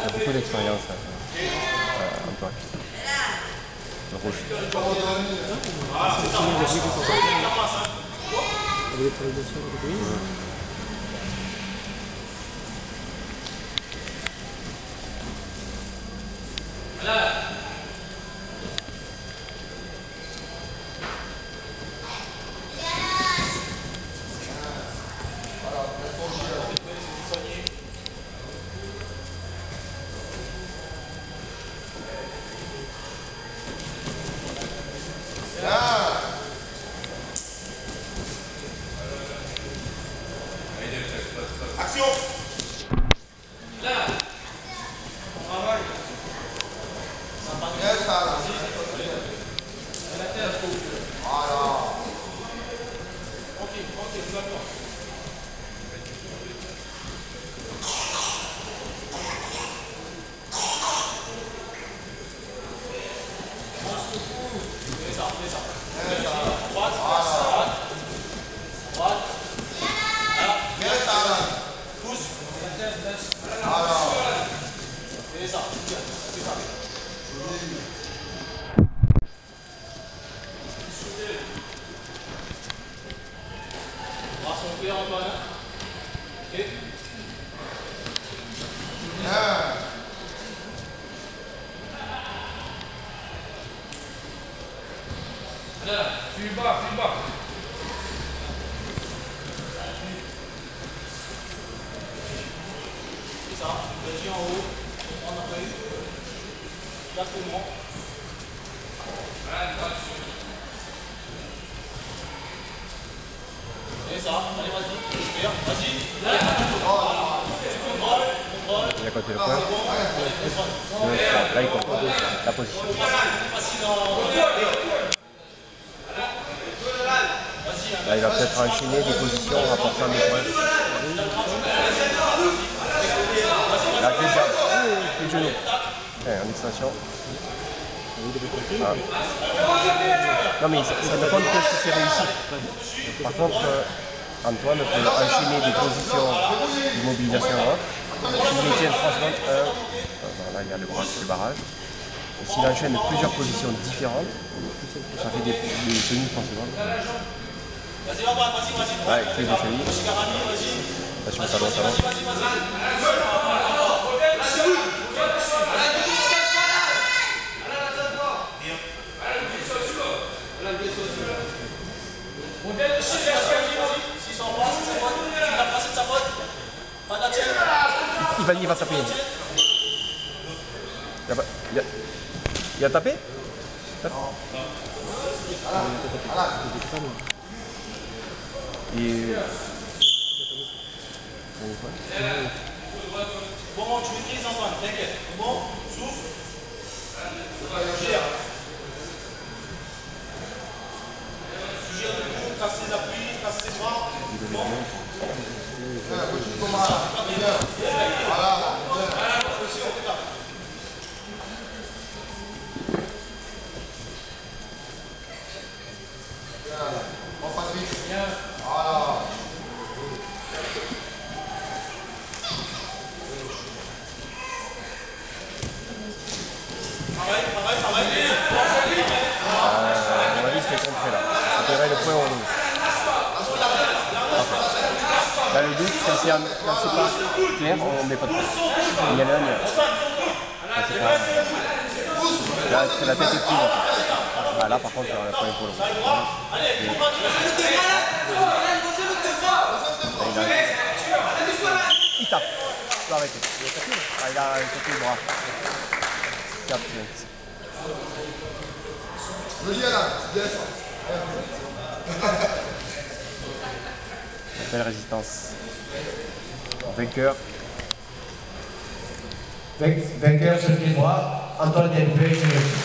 a beaucoup d'expérience, Antoine. Le rouge. Action! Là! Travail! Yes, ça là! Voilà! Ok, d'accord. Plus bas. C'est ça, vas-y en haut, on a fait. Exactement. C'est ça, allez vas-y, vas-y. Il a côté le point. Là, il compte la position. Là, il va peut-être enchaîner des positions en rapportant des points. Là, les genoux. En extension. Ah. Non, mais ça ne compte que si c'est réussi. Par contre, Antoine peut enchaîner des positions d'immobilisation haute. S'il les tient 3 secondes, là, il y a le barrage. S'il enchaîne plusieurs positions différentes, ça fait des tenues 3 secondes. Ouais, prise de cheville. Attention, talon. Il va taper. Il a tapé? Bon, tu maîtrises Antoine, t'inquiète. Bon, souffle. Gère. Tu gères le coup, casse ses appuis, casse ses bras. Bon. Voilà. Bon, Patrick. Voilà. Travaille. À mon avis, c'est compris là. C'est le point au rouge. Là, le doute, quand c'est pas clair, on ne met pas de point. Il y a le 1. Là, c'est la tête est prise. Ah, là, par contre, il y a le point pour le rouge. Il tape. Il peut arrêter. Ah, il a tapé le bras. Belle résistance. Vainqueur. Vainqueur sur le pied droit, Antoine Delpech.